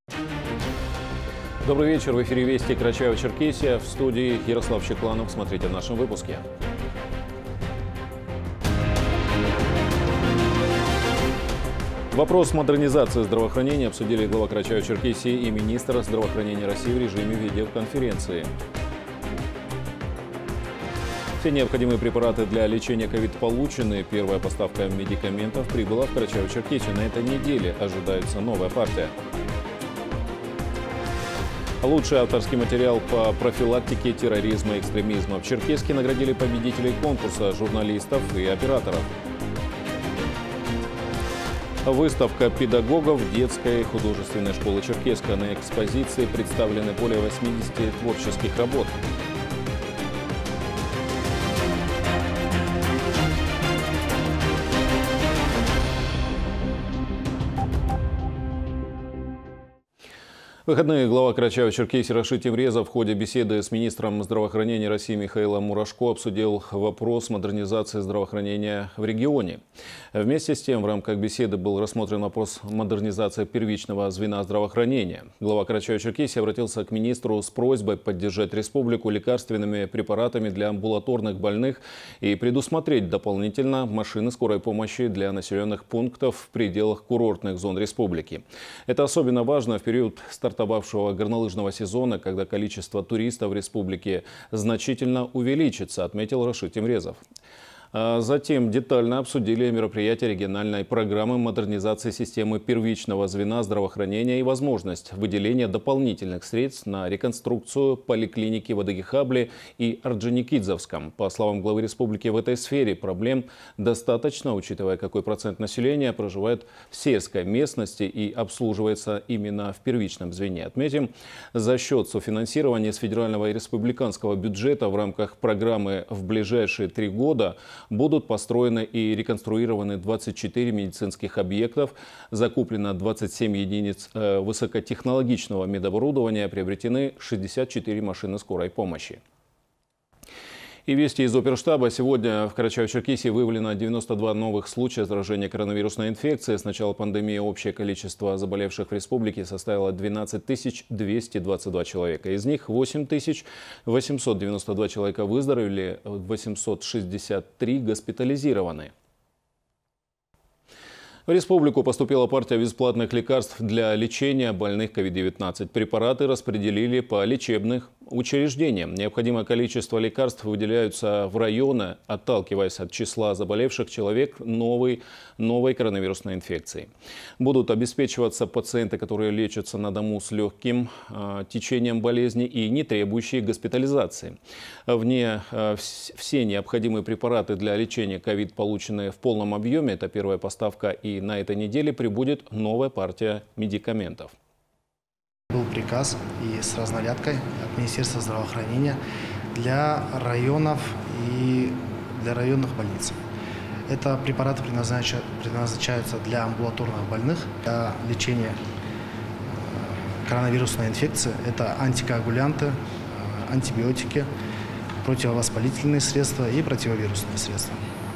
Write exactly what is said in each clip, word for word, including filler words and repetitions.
Добрый вечер. В эфире Вести Карачаево-Черкесия. В студии Ярослав Щекланов. Смотрите в нашем выпуске. Вопрос модернизации здравоохранения обсудили глава Карачаево-Черкесии и министр здравоохранения России в режиме видеоконференции. Все необходимые препараты для лечения ковид получены. Первая поставка медикаментов прибыла в Карачаево-Черкесию. На этой неделе ожидается новая партия. Лучший авторский материал по профилактике терроризма и экстремизма. В Черкесске наградили победителей конкурса, журналистов и операторов. Выставка педагогов детской художественной школы Черкесска. На экспозиции представлены более восьмидесяти творческих работ. В выходные глава Карачаево-Черкесии Рашид Темрезов в ходе беседы с министром здравоохранения России Михаилом Мурашко обсудил вопрос модернизации здравоохранения в регионе. Вместе с тем в рамках беседы был рассмотрен вопрос модернизации первичного звена здравоохранения. Глава Карачаево-Черкесии обратился к министру с просьбой поддержать республику лекарственными препаратами для амбулаторных больных и предусмотреть дополнительно машины скорой помощи для населенных пунктов в пределах курортных зон республики. Это особенно важно в период старта горнолыжного сезона, когда количество туристов в республике значительно увеличится, отметил Рашид Темрезов. Затем детально обсудили мероприятия региональной программы модернизации системы первичного звена здравоохранения и возможность выделения дополнительных средств на реконструкцию поликлиники в Адыгихабле и Орджоникидзевском. По словам главы республики, в этой сфере проблем достаточно, учитывая, какой процент населения проживает в сельской местности и обслуживается именно в первичном звене. Отметим, за счет софинансирования с федерального и республиканского бюджета в рамках программы в ближайшие три года будут построены и реконструированы двадцать четыре медицинских объектов, закуплено двадцать семь единиц высокотехнологичного медоборудования, приобретены шестьдесят четыре машины скорой помощи. И вести из оперштаба. Сегодня в Карачаево-Черкесии выявлено девяносто два новых случая заражения коронавирусной инфекцией. С начала пандемии общее количество заболевших в республике составило двенадцать тысяч двести двадцать два человека. Из них восемь тысяч восемьсот девяносто два человека выздоровели, восемьсот шестьдесят три госпитализированы. В республику поступила партия бесплатных лекарств для лечения больных ковид девятнадцать. Препараты распределили по лечебных учреждениям. Необходимое количество лекарств выделяются в районы, отталкиваясь от числа заболевших человек новой, новой коронавирусной инфекцией. Будут обеспечиваться пациенты, которые лечатся на дому с легким э, течением болезни и не требующие госпитализации. Вне э, все необходимые препараты для лечения ковид получены в полном объеме. Это первая поставка, и на этой неделе прибудет новая партия медикаментов. Был приказ и с разнарядкой от Министерства здравоохранения для районов и для районных больниц. Это препараты предназначаются для амбулаторных больных, для лечения коронавирусной инфекции. Это антикоагулянты, антибиотики, противовоспалительные средства и противовирусные средства.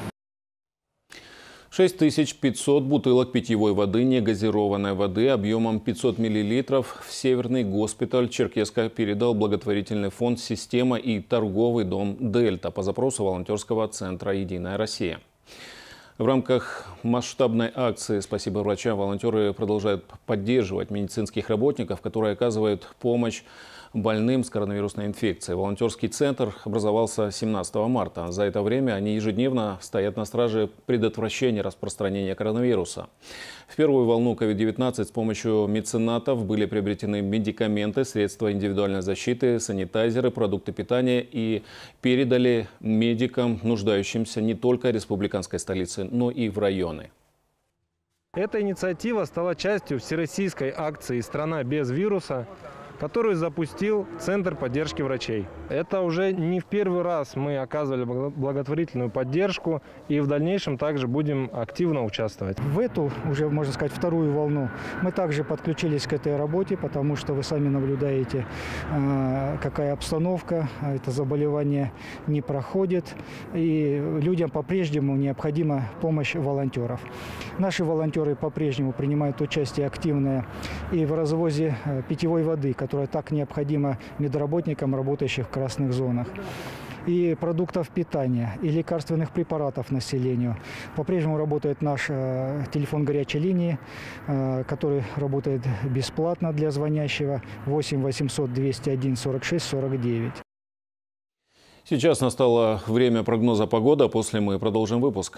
шесть тысяч пятьсот бутылок питьевой воды, негазированной воды объемом пятьсот миллилитров в Северный госпиталь Черкесска передал благотворительный фонд «Система» и торговый дом «Дельта» по запросу волонтерского центра «Единая Россия». В рамках масштабной акции «Спасибо врачам» волонтеры продолжают поддерживать медицинских работников, которые оказывают помощь больным с коронавирусной инфекцией. Волонтерский центр образовался семнадцатого марта. За это время они ежедневно стоят на страже предотвращения распространения коронавируса. В первую волну ковид девятнадцать с помощью меценатов были приобретены медикаменты, средства индивидуальной защиты, санитайзеры, продукты питания и передали медикам, нуждающимся не только в республиканской столице, но и в районы. Эта инициатива стала частью всероссийской акции «Страна без вируса», которую запустил Центр поддержки врачей. Это уже не в первый раз мы оказывали благотворительную поддержку, и в дальнейшем также будем активно участвовать. В эту, уже можно сказать, вторую волну мы также подключились к этой работе, потому что вы сами наблюдаете, какая обстановка, это заболевание не проходит, и людям по-прежнему необходима помощь волонтеров. Наши волонтеры по-прежнему принимают участие активное и в развозе питьевой воды, которая так необходима медработникам, работающих в красных зонах, и продуктов питания, и лекарственных препаратов населению. По-прежнему работает наш э, телефон горячей линии, э, который работает бесплатно для звонящего, восемь восемьсот двести один сорок шесть сорок девять. Сейчас настало время прогноза погоды, а после мы продолжим выпуск.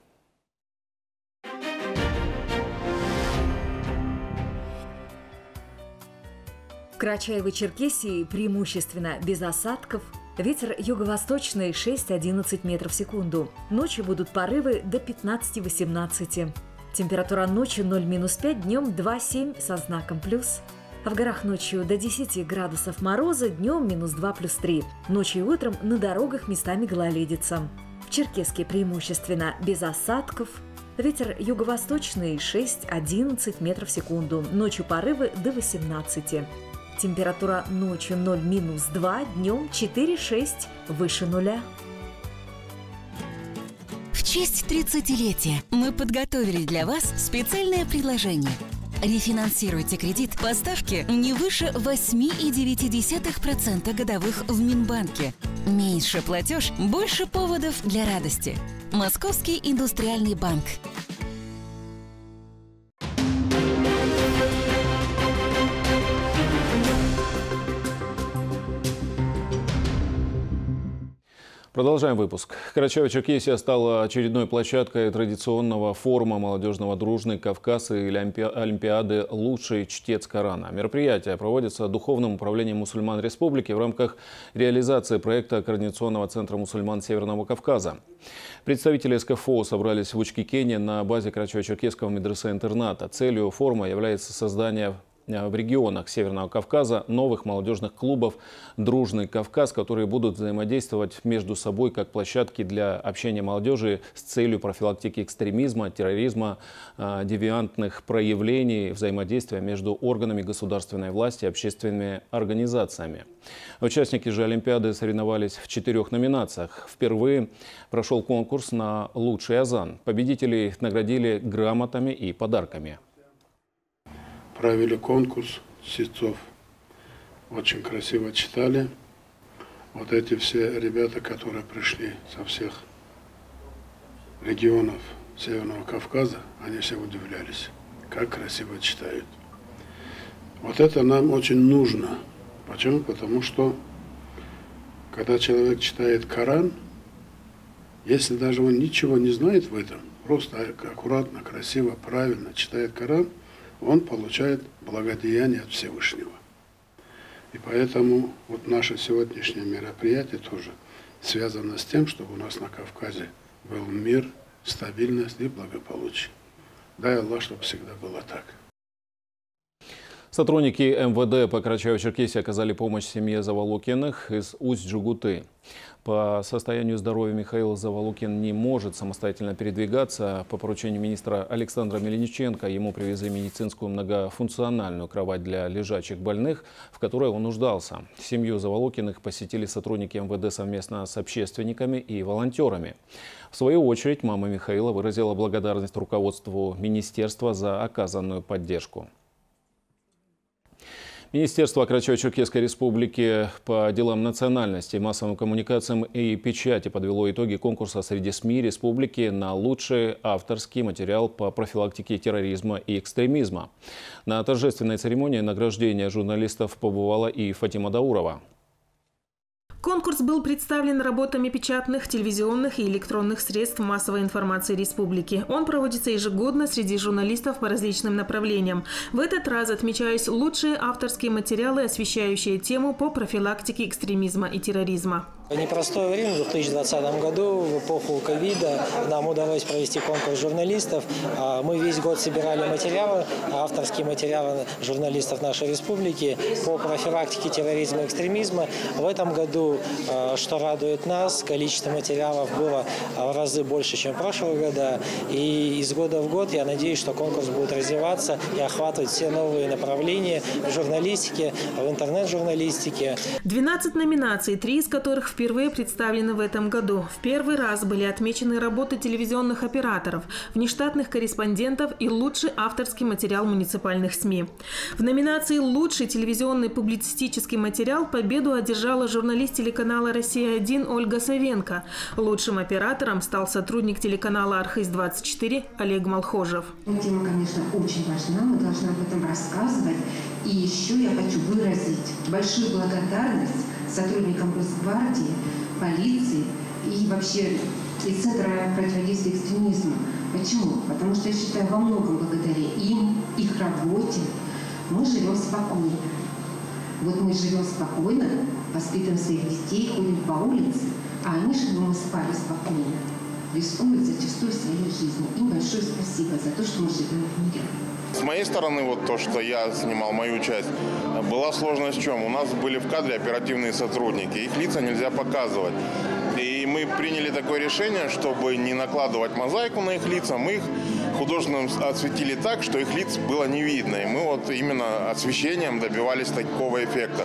В Карачаево-Черкесии преимущественно без осадков. Ветер юго-восточный шесть-одиннадцать метров в секунду. Ночью будут порывы до пятнадцати-восемнадцати. Температура ночью ноль минус пять, днем два-семь со знаком плюс. В горах ночью до десяти градусов мороза, днем минус два плюс три. Ночью и утром на дорогах местами гололедица. В Черкесске преимущественно без осадков. Ветер юго-восточный шесть-одиннадцать метров в секунду. Ночью порывы до восемнадцати. Температура ночью ноль минус два, днем четыре-шесть, выше нуля. В честь тридцатилетия мы подготовили для вас специальное предложение. Рефинансируйте кредит по ставке не выше восемь целых девять десятых процента годовых в Минбанке. Меньше платеж, больше поводов для радости. Московский индустриальный банк. Продолжаем выпуск. Карачаево-Черкесия стала очередной площадкой традиционного форума молодежного «Дружный Кавказ» и Олимпиады «Лучший чтец Корана». Мероприятие проводится Духовным управлением мусульман республики в рамках реализации проекта Координационного центра мусульман Северного Кавказа. Представители эс ка эф о собрались в Учкикене на базе Карачаево-Черкесского медресе-интерната. Целью форума является создание в регионах Северного Кавказа новых молодежных клубов «Дружный Кавказ», которые будут взаимодействовать между собой как площадки для общения молодежи с целью профилактики экстремизма, терроризма, девиантных проявлений, взаимодействия между органами государственной власти и общественными организациями. Участники же Олимпиады соревновались в четырех номинациях. Впервые прошел конкурс на лучший азан. Победителей наградили грамотами и подарками. Провели конкурс чтецов. Очень красиво читали. Вот эти все ребята, которые пришли со всех регионов Северного Кавказа, они все удивлялись, как красиво читают. Вот это нам очень нужно. Почему? Потому что, когда человек читает Коран, если даже он ничего не знает в этом, просто аккуратно, красиво, правильно читает Коран, он получает благодеяние от Всевышнего. И поэтому вот наше сегодняшнее мероприятие тоже связано с тем, чтобы у нас на Кавказе был мир, стабильность и благополучие. Дай Аллах, чтобы всегда было так. Сотрудники эм вэ дэ по Карачаево-Черкесии оказали помощь семье Заволокиных из Усть-Джугуты. По состоянию здоровья Михаил Заволокин не может самостоятельно передвигаться. По поручению министра Александра Мельниченко ему привезли медицинскую многофункциональную кровать для лежачих больных, в которой он нуждался. Семью Заволокиных посетили сотрудники эм вэ дэ совместно с общественниками и волонтерами. В свою очередь мама Михаила выразила благодарность руководству министерства за оказанную поддержку. Министерство Карачаево-Черкесской республики по делам национальности, массовым коммуникациям и печати подвело итоги конкурса среди СМИ республики на лучший авторский материал по профилактике терроризма и экстремизма. На торжественной церемонии награждения журналистов побывала и Фатима Даурова. Конкурс был представлен работами печатных, телевизионных и электронных средств массовой информации республики. Он проводится ежегодно среди журналистов по различным направлениям. В этот раз отмечались лучшие авторские материалы, освещающие тему по профилактике экстремизма и терроризма. В непростое время, в две тысячи двадцатом году, в эпоху ковида, нам удалось провести конкурс журналистов. Мы весь год собирали материалы, авторские материалы журналистов нашей республики по профилактике терроризма и экстремизма. В этом году, что радует нас, количество материалов было в разы больше, чем в прошлые года. И из года в год я надеюсь, что конкурс будет развиваться и охватывать все новые направления в журналистике, в интернет-журналистике. двенадцать номинаций, три из которых впервые представлены в этом году. В первый раз были отмечены работы телевизионных операторов, внештатных корреспондентов и лучший авторский материал муниципальных СМИ. В номинации «Лучший телевизионный публицистический материал» победу одержала журналист телеканала «Россия один» Ольга Савенко. Лучшим оператором стал сотрудник телеканала «Архыз двадцать четыре» Олег Малхожев. Тема, конечно, очень важна, мы должны об этом рассказывать. И еще я хочу выразить большую благодарность сотрудникам Росгвардии, полиции и вообще и Центра противодействия экстремизму. Почему? Потому что я считаю, во многом благодаря им, их работе, мы живем спокойно. Вот мы живем спокойно, воспитываем своих детей, ходим по улице, а они, чтобы мы спали спокойно, рискуют зачастую своей жизнью. Им большое спасибо за то, что мы живем в мире. С моей стороны, вот то, что я снимал мою часть, была сложность в чем? У нас были в кадре оперативные сотрудники, их лица нельзя показывать. И мы приняли такое решение, чтобы не накладывать мозаику на их лица, мы их художественно осветили так, что их лиц было не видно. И мы вот именно освещением добивались такого эффекта.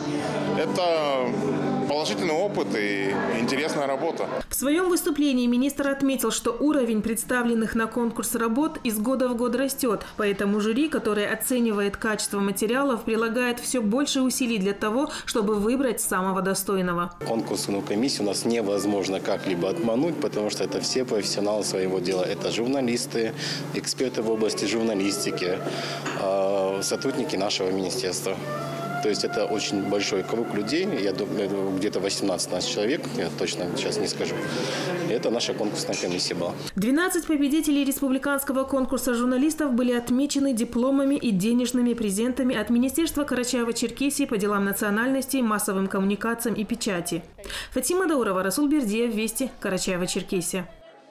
Это положительный опыт и интересная работа. В своем выступлении министр отметил, что уровень представленных на конкурс работ из года в год растет. Поэтому жюри, которое оценивает качество материалов, прилагает все больше усилий для того, чтобы выбрать самого достойного. Конкурсную комиссию у нас невозможно как-либо обмануть, потому что это все профессионалы своего дела. Это журналисты, эксперты в области журналистики, сотрудники нашего министерства. То есть это очень большой круг людей, я думаю, где-то восемнадцать человек, я точно сейчас не скажу. Это наша конкурсная комиссия была. двенадцать победителей республиканского конкурса журналистов были отмечены дипломами и денежными презентами от Министерства Карачаево-Черкесии по делам национальностей, массовым коммуникациям и печати. Фатима Даурова, Расул Бердиев, Вести, Карачаево-Черкесия.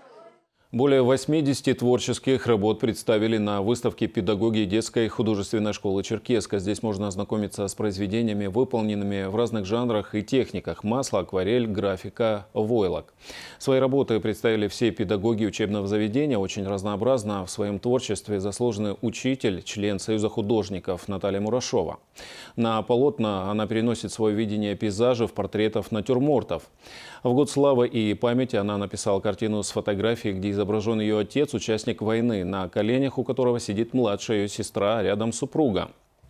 Более восьмидесяти творческих работ представили на выставке педагоги детской художественной школы «Черкесска». Здесь можно ознакомиться с произведениями, выполненными в разных жанрах и техниках – масло, акварель, графика, войлок. Свои работы представили все педагоги учебного заведения. Очень разнообразно в своем творчестве заслуженный учитель, член Союза художников Наталья Мурашова. На полотна она переносит свое видение пейзажев, портретов, натюрмортов. В год славы и памяти она написала картину с фотографией, где изображен ее отец, участник войны, на коленях у которого сидит младшая ее сестра, а рядом супруга.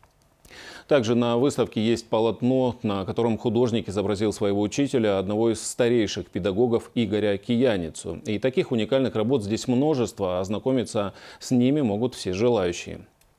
Также на выставке есть полотно, на котором художник изобразил своего учителя, одного из старейших педагогов Игоря Кияницу. И таких уникальных работ здесь множество, а ознакомиться с ними могут все желающие.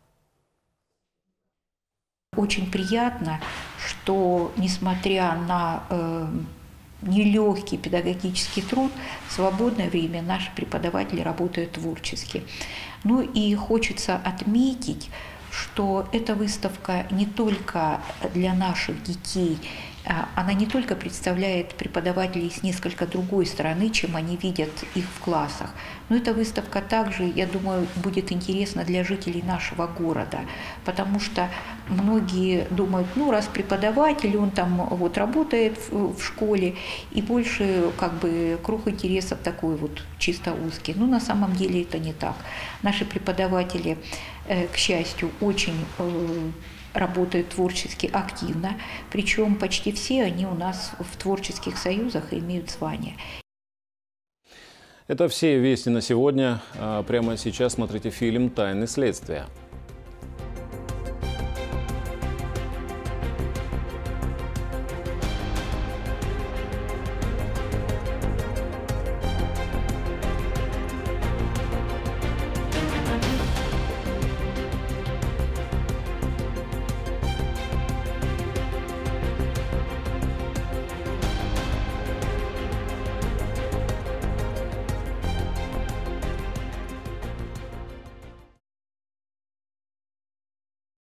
Очень приятно, что, несмотря на э, нелегкий педагогический труд, в свободное время наши преподаватели работают творчески. Ну и хочется отметить, что эта выставка не только для наших детей, она не только представляет преподавателей с несколько другой стороны, чем они видят их в классах, но эта выставка также, я думаю, будет интересна для жителей нашего города, потому что многие думают, ну раз преподаватель, он там вот работает в, в школе, и больше как бы круг интересов такой вот чисто узкий. Но на самом деле это не так. Наши преподаватели, к счастью, очень работают творчески активно, причем почти все они у нас в творческих союзах и имеют звание. Это все вести на сегодня. Прямо сейчас смотрите фильм «Тайны следствия».